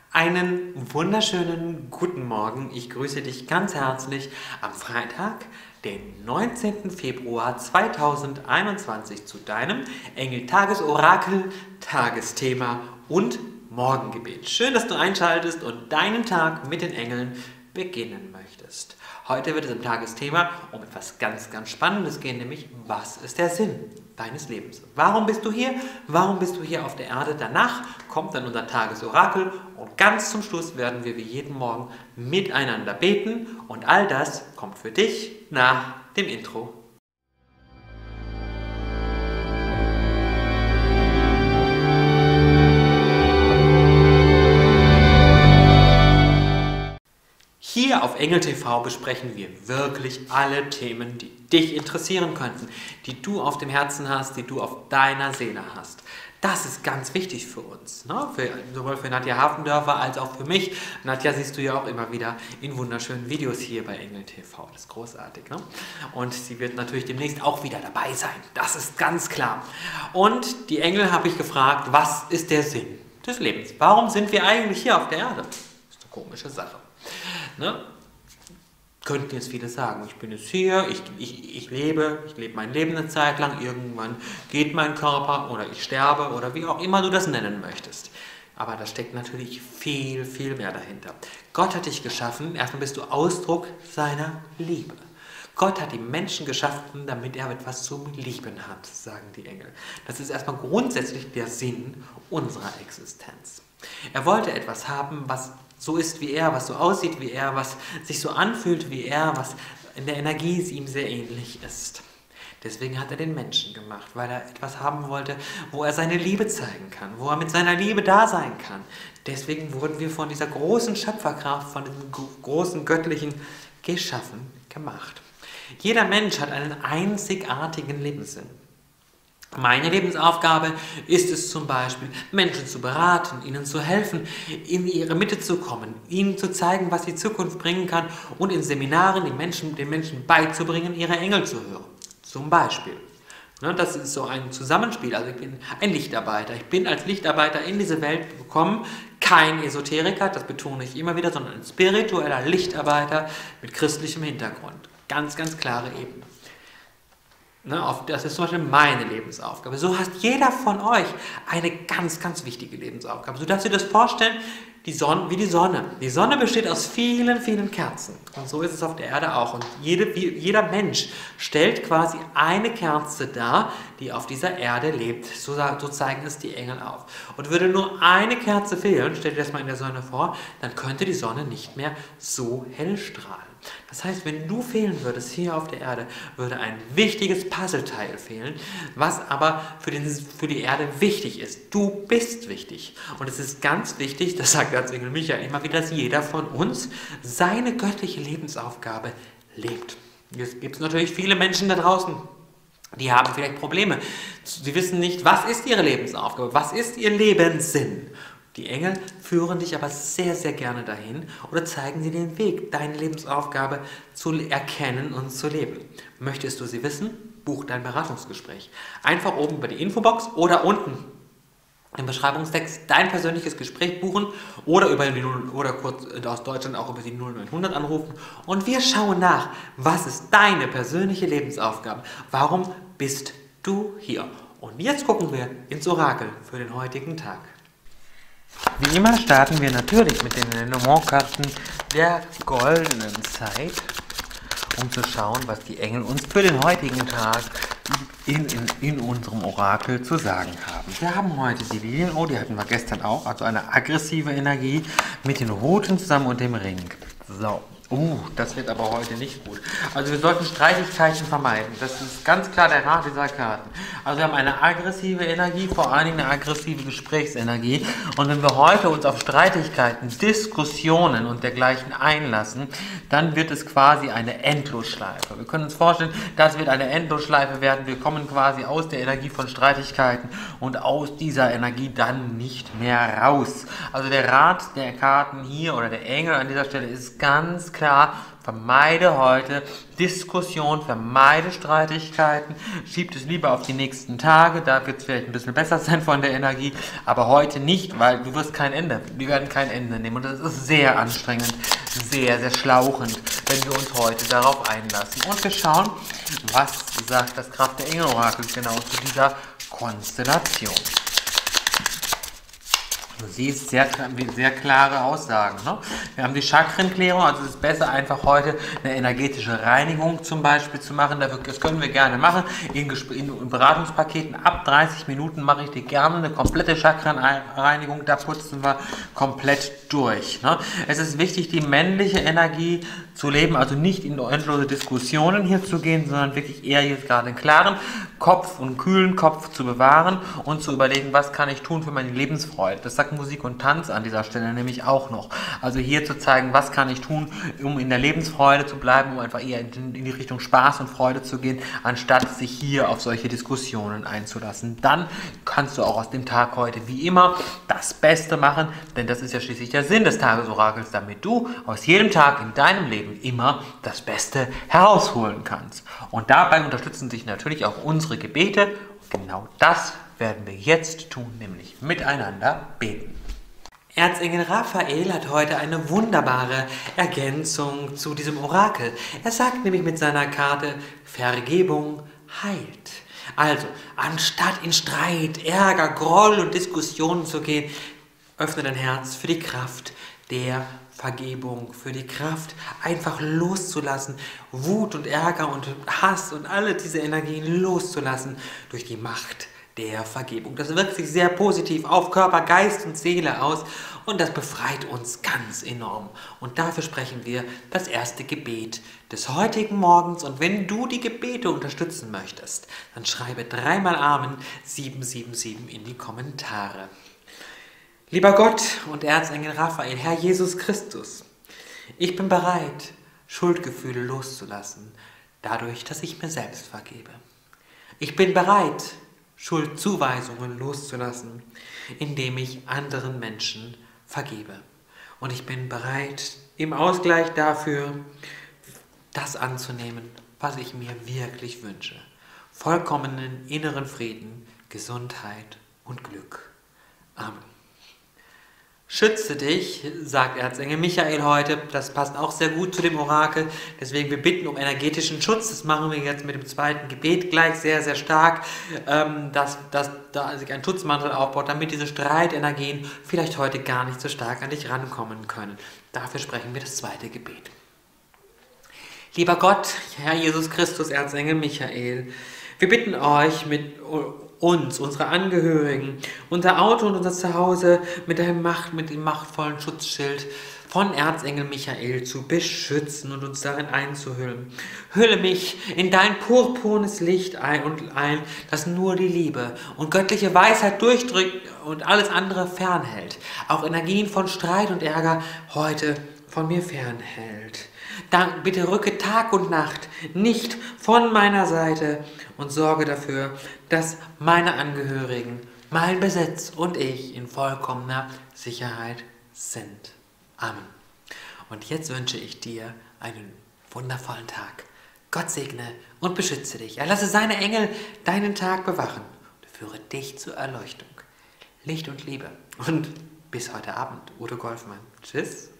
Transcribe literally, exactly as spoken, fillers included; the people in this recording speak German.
Einen wunderschönen guten Morgen. Ich grüße dich ganz herzlich am Freitag, den neunzehnten Februar zweitausendeinundzwanzig zu deinem Engel-Tagesorakel, Tagesthema und Morgengebet. Schön, dass du einschaltest und deinen Tag mit den Engeln beginnen möchtest. Heute wird es im Tagesthema um etwas ganz, ganz Spannendes gehen, nämlich was ist der Sinn deines Lebens? Warum bist du hier? Warum bist du hier auf der Erde? Danach kommt dann unser Tagesorakel und ganz zum Schluss werden wir wie jeden Morgen miteinander beten und all das kommt für dich nach dem Intro. Hier auf Engel T V besprechen wir wirklich alle Themen, die dich interessieren könnten, die du auf dem Herzen hast, die du auf deiner Seele hast. Das ist ganz wichtig für uns, ne? Für, sowohl für Nadja Hafendörfer als auch für mich. Nadja siehst du ja auch immer wieder in wunderschönen Videos hier bei Engel T V. Das ist großartig, ne? Und sie wird natürlich demnächst auch wieder dabei sein. Das ist ganz klar. Und die Engel habe ich gefragt, was ist der Sinn des Lebens? Warum sind wir eigentlich hier auf der Erde? Das ist eine komische Sache. Ne? Könnten jetzt viele sagen, ich bin jetzt hier, ich, ich, ich lebe, ich lebe mein Leben eine Zeit lang, irgendwann geht mein Körper oder ich sterbe oder wie auch immer du das nennen möchtest. Aber da steckt natürlich viel, viel mehr dahinter. Gott hat dich geschaffen, erstmal bist du Ausdruck seiner Liebe. Gott hat die Menschen geschaffen, damit er etwas zum Lieben hat, sagen die Engel. Das ist erstmal grundsätzlich der Sinn unserer Existenz. Er wollte etwas haben, was so ist wie er, was so aussieht wie er, was sich so anfühlt wie er, was in der Energie ihm sehr ähnlich ist. Deswegen hat er den Menschen gemacht, weil er etwas haben wollte, wo er seine Liebe zeigen kann, wo er mit seiner Liebe da sein kann. Deswegen wurden wir von dieser großen Schöpferkraft, von diesem großen Göttlichen geschaffen, gemacht. Jeder Mensch hat einen einzigartigen Lebenssinn. Meine Lebensaufgabe ist es zum Beispiel, Menschen zu beraten, ihnen zu helfen, in ihre Mitte zu kommen, ihnen zu zeigen, was die Zukunft bringen kann und in Seminaren den Menschen, den Menschen beizubringen, ihre Engel zu hören. Zum Beispiel. Das ist so ein Zusammenspiel. Also ich bin ein Lichtarbeiter. Ich bin als Lichtarbeiter in diese Welt gekommen, kein Esoteriker, das betone ich immer wieder, sondern ein spiritueller Lichtarbeiter mit christlichem Hintergrund. Ganz, ganz klare Ebene. Das ist zum Beispiel meine Lebensaufgabe. So hat jeder von euch eine ganz, ganz wichtige Lebensaufgabe. So darfst du dir das vorstellen, die Sonne, wie die Sonne. Die Sonne besteht aus vielen, vielen Kerzen. Und so ist es auf der Erde auch. Und jede, jeder Mensch stellt quasi eine Kerze dar, die auf dieser Erde lebt. So, so zeigen es die Engel auf. Und würde nur eine Kerze fehlen, stell dir das mal in der Sonne vor, dann könnte die Sonne nicht mehr so hell strahlen. Das heißt, wenn du fehlen würdest hier auf der Erde, würde ein wichtiges Puzzleteil fehlen, was aber für, den, für die Erde wichtig ist. Du bist wichtig. Und es ist ganz wichtig, das sagt Erzengel Michael immer wieder, dass jeder von uns seine göttliche Lebensaufgabe lebt. Jetzt gibt es natürlich viele Menschen da draußen, die haben vielleicht Probleme. Sie wissen nicht, was ist ihre Lebensaufgabe, was ist ihr Lebenssinn. Die Engel führen dich aber sehr, sehr gerne dahin oder zeigen dir den Weg, deine Lebensaufgabe zu erkennen und zu leben. Möchtest du sie wissen? Buch dein Beratungsgespräch. Einfach oben über die Infobox oder unten im Beschreibungstext dein persönliches Gespräch buchen oder, über die, oder kurz aus Deutschland auch über die null neunhundert anrufen und wir schauen nach, was ist deine persönliche Lebensaufgabe? Warum bist du hier? Und jetzt gucken wir ins Orakel für den heutigen Tag. Wie immer starten wir natürlich mit den Lenormand-Karten der goldenen Zeit, um zu schauen, was die Engel uns für den heutigen Tag in, in, in unserem Orakel zu sagen haben. Wir haben heute die Lilien, oh, die hatten wir gestern auch, also eine aggressive Energie mit den Roten zusammen und dem Ring. So. Uh, das wird aber heute nicht gut. Also wir sollten Streitigkeiten vermeiden. Das ist ganz klar der Rat dieser Karten. Also wir haben eine aggressive Energie, vor allen Dingen eine aggressive Gesprächsenergie. Und wenn wir heute uns auf Streitigkeiten, Diskussionen und dergleichen einlassen, dann wird es quasi eine Endlosschleife. Wir können uns vorstellen, das wird eine Endlosschleife werden. Wir kommen quasi aus der Energie von Streitigkeiten und aus dieser Energie dann nicht mehr raus. Also der Rat der Karten hier oder der Engel an dieser Stelle ist ganz klar. klar, vermeide heute Diskussion, vermeide Streitigkeiten, schieb es lieber auf die nächsten Tage, da wird es vielleicht ein bisschen besser sein von der Energie, aber heute nicht, weil du wirst kein Ende, wir werden kein Ende nehmen und das ist sehr anstrengend, sehr, sehr schlauchend, wenn wir uns heute darauf einlassen. Und wir schauen, was sagt das Kraft der Engel-Orakel genau zu dieser Konstellation. Du siehst sehr, sehr klare Aussagen. Ne? Wir haben die Chakrenklärung, also es ist besser einfach heute eine energetische Reinigung zum Beispiel zu machen. Das können wir gerne machen. In, in Beratungspaketen ab dreißig Minuten mache ich dir gerne eine komplette Chakrenreinigung. Da putzen wir komplett durch. Ne? Es ist wichtig, die männliche Energie zu leben, also nicht in endlose Diskussionen hier zu gehen, sondern wirklich eher jetzt gerade einen klaren Kopf und einen kühlen Kopf zu bewahren und zu überlegen, was kann ich tun für meine Lebensfreude. Das sagt Musik und Tanz an dieser Stelle nämlich auch noch. Also hier zu zeigen, was kann ich tun, um in der Lebensfreude zu bleiben, um einfach eher in, in die Richtung Spaß und Freude zu gehen, anstatt sich hier auf solche Diskussionen einzulassen. Dann kannst du auch aus dem Tag heute wie immer das Beste machen, denn das ist ja schließlich der Sinn des Tagesorakels, damit du aus jedem Tag in deinem Leben immer das Beste herausholen kannst. Und dabei unterstützen sich natürlich auch unsere Gebete. Und genau das werden wir jetzt tun, nämlich miteinander beten. Erzengel Raphael hat heute eine wunderbare Ergänzung zu diesem Orakel. Er sagt nämlich mit seiner Karte, Vergebung heilt. Also, anstatt in Streit, Ärger, Groll und Diskussionen zu gehen, öffne dein Herz für die Kraft der Vergebung, für die Kraft, einfach loszulassen, Wut und Ärger und Hass und alle diese Energien loszulassen durch die Macht der Vergebung. Das wirkt sich sehr positiv auf Körper, Geist und Seele aus und das befreit uns ganz enorm. Und dafür sprechen wir das erste Gebet des heutigen Morgens. Und wenn du die Gebete unterstützen möchtest, dann schreibe dreimal Amen sieben sieben sieben in die Kommentare. Lieber Gott und Erzengel Raphael, Herr Jesus Christus, ich bin bereit, Schuldgefühle loszulassen, dadurch, dass ich mir selbst vergebe. Ich bin bereit, Schuldzuweisungen loszulassen, indem ich anderen Menschen vergebe. Und ich bin bereit, im Ausgleich dafür, das anzunehmen, was ich mir wirklich wünsche. Vollkommenen inneren Frieden, Gesundheit und Glück. Amen. Schütze dich, sagt Erzengel Michael heute, das passt auch sehr gut zu dem Orakel, deswegen wir bitten um energetischen Schutz, das machen wir jetzt mit dem zweiten Gebet gleich sehr, sehr stark, ähm, dass, dass da sich ein Schutzmantel aufbaut, damit diese Streitenergien vielleicht heute gar nicht so stark an dich rankommen können. Dafür sprechen wir das zweite Gebet. Lieber Gott, Herr Jesus Christus, Erzengel Michael, wir bitten euch mit uns, unsere Angehörigen, unser Auto und unser Zuhause mit, der Macht, mit dem machtvollen Schutzschild von Erzengel Michael zu beschützen und uns darin einzuhüllen. Hülle mich in dein purpurnes Licht ein und ein, das nur die Liebe und göttliche Weisheit durchdrückt und alles andere fernhält. Auch Energien von Streit und Ärger heute von mir fernhält. Dann bitte rücke Tag und Nacht nicht von meiner Seite und sorge dafür, dass meine Angehörigen, mein Besitz und ich in vollkommener Sicherheit sind. Amen. Und jetzt wünsche ich dir einen wundervollen Tag. Gott segne und beschütze dich. Er lasse seine Engel deinen Tag bewachen und führe dich zur Erleuchtung. Licht und Liebe. Und bis heute Abend. Udo Golfmann. Tschüss.